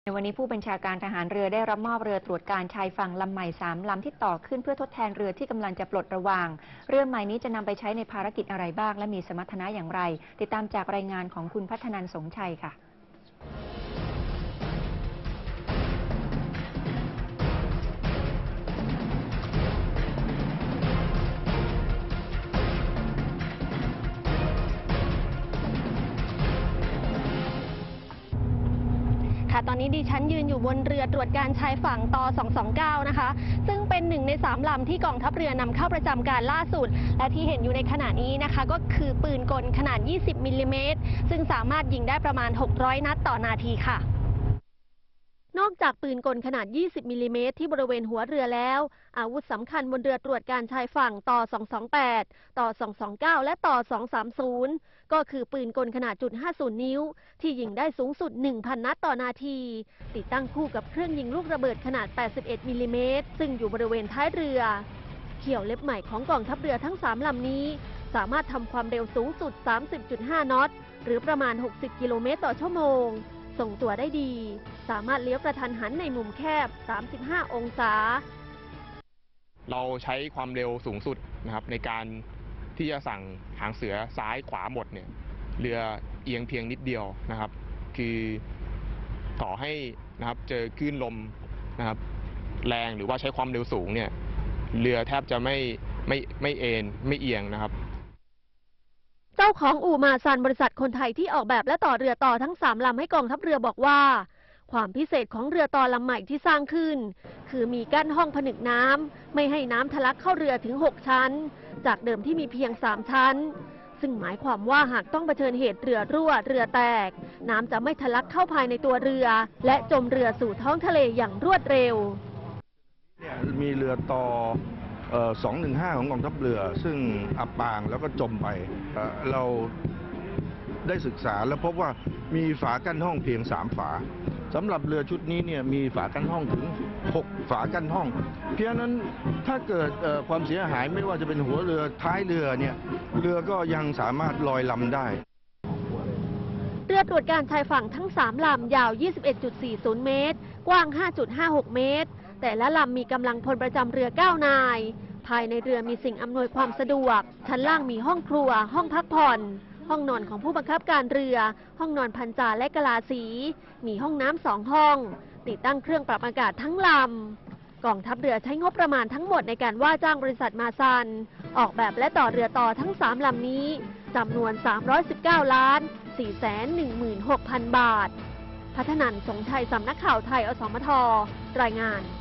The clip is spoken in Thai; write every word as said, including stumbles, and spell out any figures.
ในวันนี้ผู้บัญชาการทหารเรือได้รับมอบเรือตรวจการชายฝั่งลำใหม่สามลำที่ต่อขึ้นเพื่อทดแทนเรือที่กำลังจะปลดระวางเรือใหม่นี้จะนำไปใช้ในภารกิจอะไรบ้างและมีสมรรถนะอย่างไรติดตามจากรายงานของคุณพัฒนันท์สงชัยค่ะค่ะตอนนี้ดิฉันยืนอยู่บนเรือตรวจการชายฝั่งตสองสองเก้านะคะซึ่งเป็นหนึ่งในสามลำที่กองทัพเรือนำเข้าประจำการล่าสุดและที่เห็นอยู่ในขณะนี้นะคะก็คือปืนกลขนาดยี่สิบมิลลิเมตรซึ่งสามารถยิงได้ประมาณหกร้อยนัดต่อนาทีค่ะนอกจากปืนกลขนาดยี่สิบมิลลิเมตรที่บริเวณหัวเรือแล้วอาวุธสำคัญบนเรือตรวจการชายฝั่งตสองสองแปดตสองสองเก้าและตสองสามศูนย์ก็คือปืนกลขนาดจุดห้าศูนย์นิ้วที่ยิงได้สูงสุด หนึ่งพัน นัดต่อนาทีติดตั้งคู่กับเครื่องยิงลูกระเบิดขนาดแปดสิบเอ็ดมิลลิเมตรซึ่งอยู่บริเวณท้ายเรือเขียวเล็บใหม่ของกองทัพเรือทั้งสามลำนี้สามารถทำความเร็วสูงสุด สามสิบจุดห้า นอตหรือประมาณหกสิบกิโลเมตรต่อชั่วโมงส่งตัวได้ดีสามารถเลี้ยวกระทันหันในมุมแคบสามสิบห้าองศาเราใช้ความเร็วสูงสุดนะครับในการที่จะสั่งหางเสือซ้ายขวาหมดเนี่ยเรือเอียงเพียงนิดเดียวนะครับคือต่อให้นะครับเจอคลื่นลมนะครับแรงหรือว่าใช้ความเร็วสูงเนี่ยเรือแทบจะไม่ไม่ไม่เอ็นไม่เอียงนะครับเจ้าของอู่มาซันบริษัทคนไทยที่ออกแบบและต่อเรือต่อทั้งสามลำให้กองทัพเรือบอกว่าความพิเศษของเรือต่อลำใหม่ที่สร้างขึ้นคือมีกั้นห้องผนึกน้ำไม่ให้น้ำทะลักเข้าเรือถึงหกชั้นจากเดิมที่มีเพียงสามชั้นซึ่งหมายความว่าหากต้องเผชิญเหตุเรือรั่วเรือแตกน้ำจะไม่ทะลักเข้าภายในตัวเรือและจมเรือสู่ท้องทะเลอย่างรวดเร็วมีเรือต่อสองหนึ่งห้าของกองทัพเรือซึ่งอับปางแล้วก็จมไปเราได้ศึกษาแล้วพบว่ามีฝากั้นห้องเพียงสามฝาสำหรับเรือชุดนี้เนี่ยมีฝากั้นห้องถึงหกฝากั้นห้องเพราะฉะนั้นถ้าเกิดความเสียหายไม่ว่าจะเป็นหัวเรือท้ายเรือเนี่ยเรือก็ยังสามารถลอยลำได้เรือตรวจการชายฝั่งทั้งสามลำยาว ยี่สิบเอ็ดจุดสี่ศูนย์ เมตรกว้าง ห้าจุดห้าหก เมตรแต่ละลำมีกำลังพลประจำเรือเก้านายภายในเรือมีสิ่งอำนวยความสะดวกชั้นล่างมีห้องครัวห้องพักผ่อนห้องนอนของผู้บังคับการเรือห้องนอนพันจาและกะลาสีมีห้องน้ำสองห้องติดตั้งเครื่องปรับอากาศทั้งลำกองทัพเรือใช้งบประมาณทั้งหมดในการว่าจ้างบริษัทมาซันออกแบบและต่อเรือต่อทั้งสามลำนี้จำนวนสามร้อยสิบเก้าล้านสี่แสนหนึ่งหมื่นหกพัน บาทพัฒนันท์ สงชัยสำนักข่าวไทยอสมทรายงาน